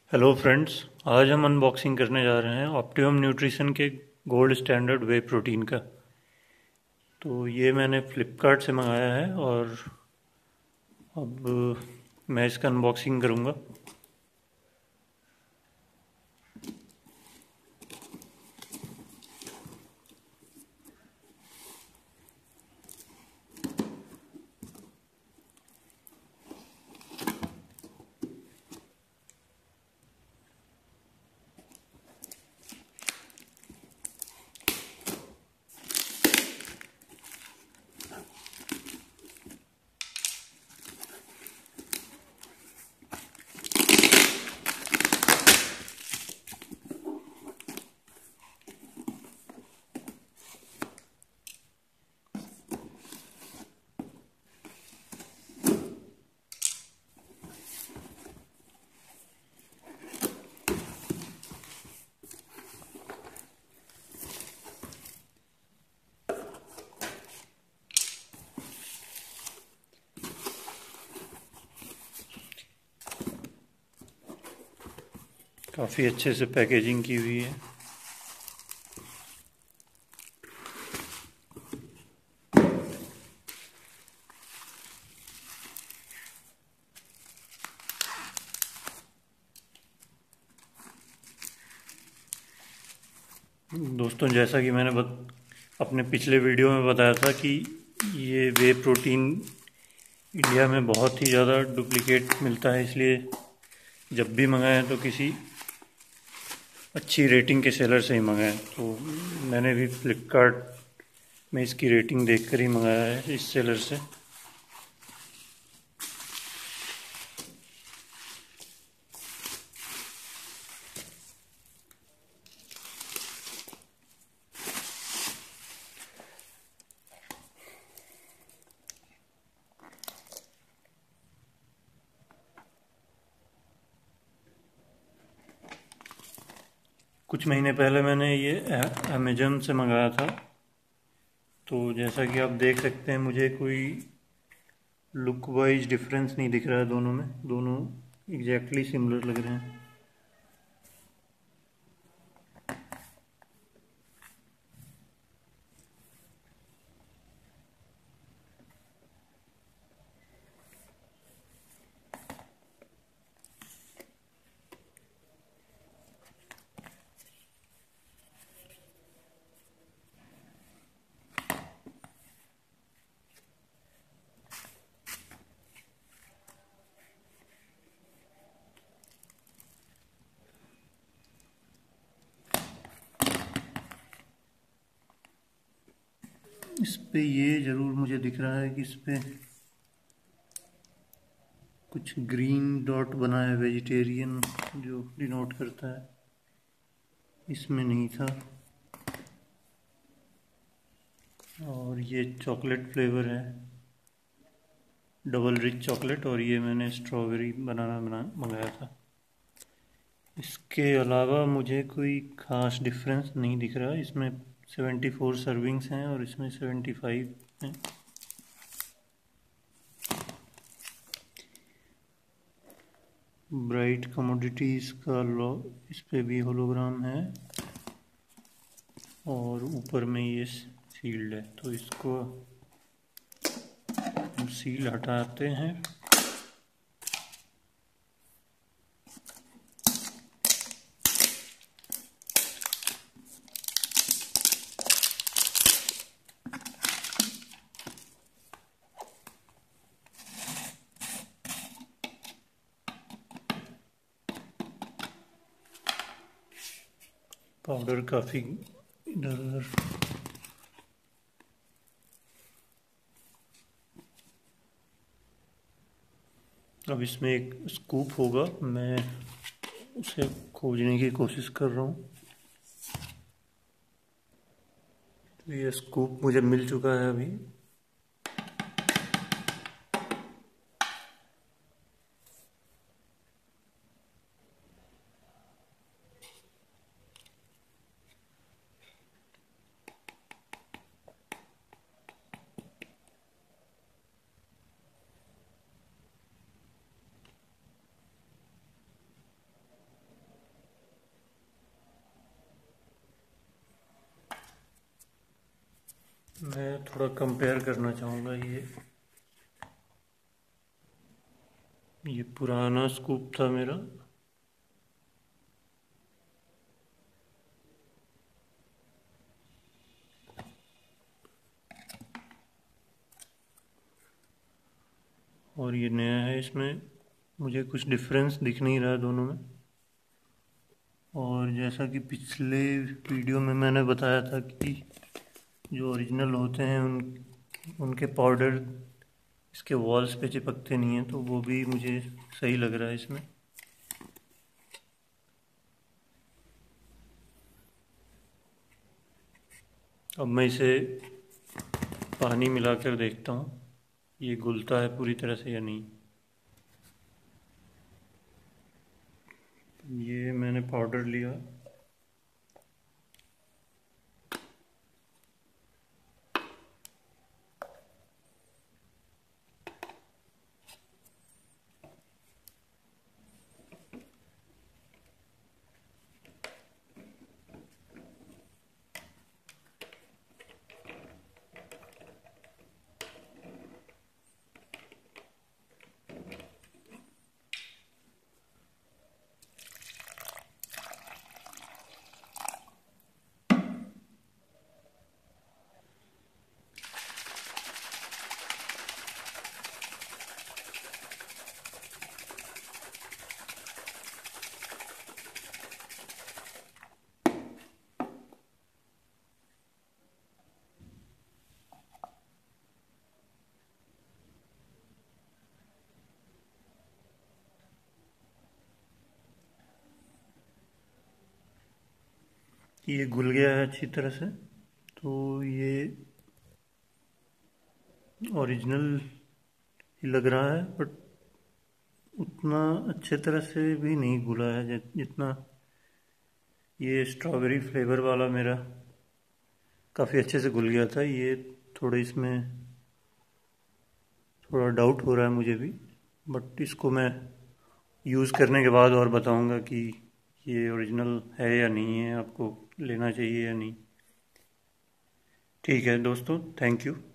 Hello friends. आज हम unboxing करने जा रहे हैं ऑप्टिमम न्यूट्रिशन के गोल्ड स्टैंडर्ड वे प्रोटीन का। तो ये मैंने फ्लिपकार्ट से मंगाया है और अब मैं इसका अनबॉक्सिंग करूँगा। काफ़ी अच्छे से पैकेजिंग की हुई है। दोस्तों, जैसा कि मैंने अपने पिछले वीडियो में बताया था कि ये वे प्रोटीन इंडिया में बहुत ही ज़्यादा डुप्लीकेट मिलता है, इसलिए जब भी मंगाएं तो किसी अच्छी रेटिंग के सेलर से ही मंगाएं। तो मैंने भी फ्लिपकार्ट में इसकी रेटिंग देखकर ही मंगाया है इस सेलर से। कुछ महीने पहले मैंने ये अमेजन से मंगाया था। तो जैसा कि आप देख सकते हैं, मुझे कोई लुक वाइज डिफरेंस नहीं दिख रहा है दोनों में। दोनों एग्जैक्टली सिमिलर लग रहे हैं। इस पे ये ज़रूर मुझे दिख रहा है कि इस पे कुछ ग्रीन डॉट बना है, वेजिटेरियन, जो डिनोट करता है। इसमें नहीं था। और ये चॉकलेट फ्लेवर है, डबल रिच चॉकलेट, और ये मैंने स्ट्रॉबेरी बनाना मंगाया था। इसके अलावा मुझे कोई ख़ास डिफरेंस नहीं दिख रहा। इसमें 74 सर्विंग्स हैं और इसमें 75 हैं। ब्राइट कमोडिटीज़ का लो इस पे भी होलोग्राम है और ऊपर में ये सील्ड है। तो इसको हम सील हटाते हैं। पाउडर काफ़ी इधर उधर। अब इसमें एक स्कूप होगा, मैं उसे खोजने की कोशिश कर रहा हूँ। तो ये स्कूप मुझे मिल चुका है अभी। मैं थोड़ा कंपेयर करना चाहूँगा। ये पुराना स्कूप था मेरा, और ये नया है। इसमें मुझे कुछ डिफरेंस दिख नहीं रहा है दोनों में। और जैसा कि पिछले वीडियो में मैंने बताया था कि जो ओरिजिनल होते हैं उनके पाउडर इसके वॉल्स पे चिपकते नहीं हैं, तो वो भी मुझे सही लग रहा है इसमें। अब मैं इसे पानी मिलाकर देखता हूँ ये घुलता है पूरी तरह से या नहीं। ये मैंने पाउडर लिया, ये घुल गया है अच्छी तरह से। तो ये ओरिजिनल ही लग रहा है, बट उतना अच्छे तरह से भी नहीं घुला है जितना ये स्ट्रॉबेरी फ्लेवर वाला मेरा काफ़ी अच्छे से घुल गया था। ये थोड़ा इसमें थोड़ा डाउट हो रहा है मुझे भी, बट इसको मैं यूज़ करने के बाद और बताऊंगा कि ये ओरिजिनल है या नहीं है, आपको लेना चाहिए या नहीं। ठीक है दोस्तों, थैंक यू।